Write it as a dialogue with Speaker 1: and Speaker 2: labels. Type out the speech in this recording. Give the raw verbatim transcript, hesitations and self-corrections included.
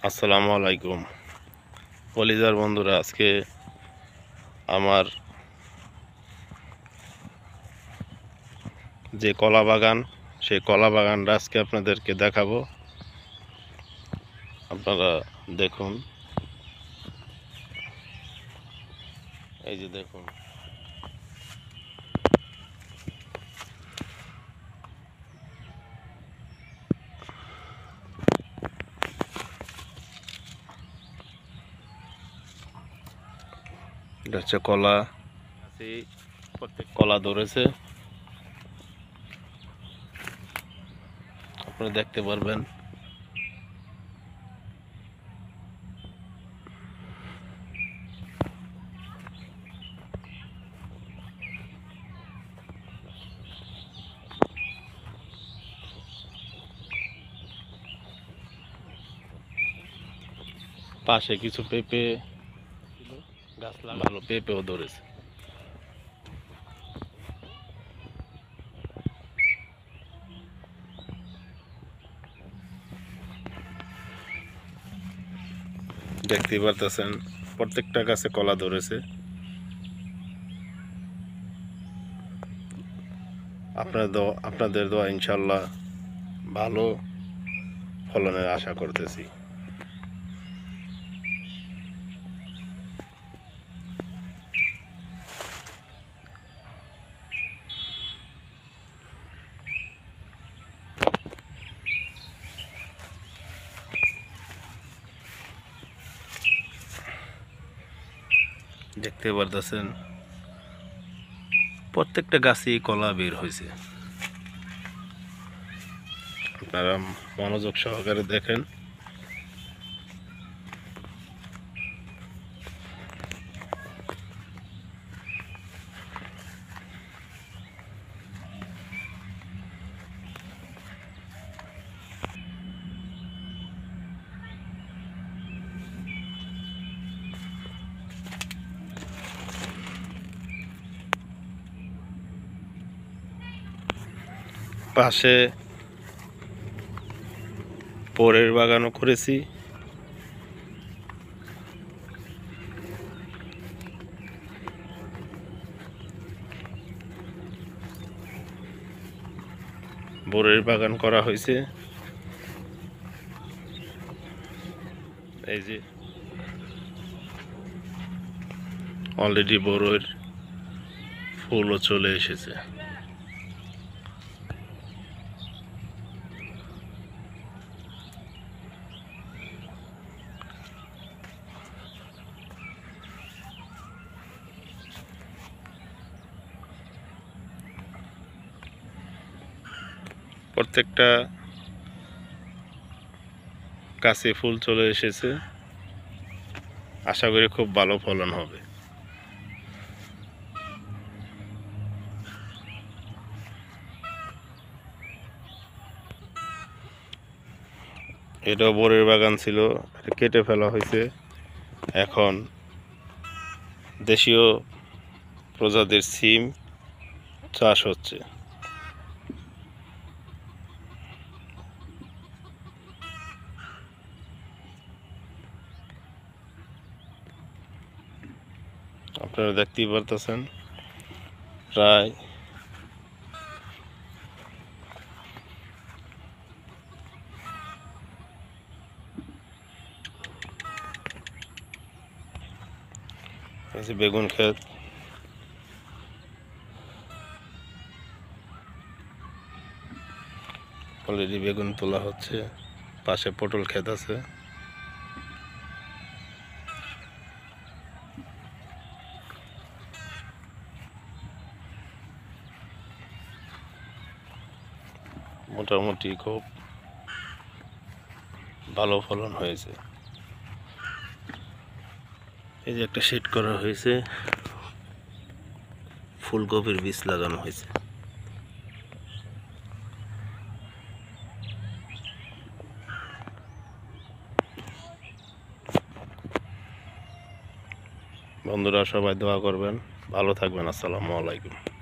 Speaker 1: আসসালামু আলাইকুম কলিজার বন্ধুরা, আজকে আমার যে কলা বাগান সেই কলা বাগানটা আজকে আপনাদেরকে দেখাবো। আপনারা দেখুন, এই যে দেখুন, এটা হচ্ছে কলা। প্রত্যেক কলা ধরেছে, আপনারা দেখতে পারবেন। পাশে কিছু পেঁপে গাছ লাগানো, পেঁপেও ধরেছে। দেখতেই পারতেছেন প্রত্যেকটা গাছে কলা ধরেছে। আপনার দোয়া আপনাদের দোয়া ইনশাল্লাহ ভালো ফলনের আশা করতেছি। দেখতে পারতেছেন প্রত্যেকটা গাছেই কলা বের হয়েছে। আপনারা মনোযোগ সহকারে দেখেন। পাশে পরের বাগানও করেছি। বরের বাগান করা হয়েছে। এই যে অলরেডি বরের ফুলও চলে এসেছে। প্রত্যেকটা গাছে ফুল চলে এসেছে। আশা করি খুব ভালো ফলন হবে। এটা বরের বাগান ছিল, এটা কেটে ফেলা হয়েছে। এখন দেশীয় প্রজাতির সিম চাষ হচ্ছে। আপনারা দেখতেই পারতেছেন প্রায় বেগুন ক্ষেত। অলরেডি বেগুন তোলা হচ্ছে। পাশে পটল ক্ষেত আছে। মোটামুটি খুব ভালো ফলন হয়েছে। এই যে একটা শেড করা হয়েছে, ফুলকপির বীজ লাগানো হয়েছে। বন্ধুরা সবাই দোয়া করবেন, ভালো থাকবেন। আসসালামু আলাইকুম।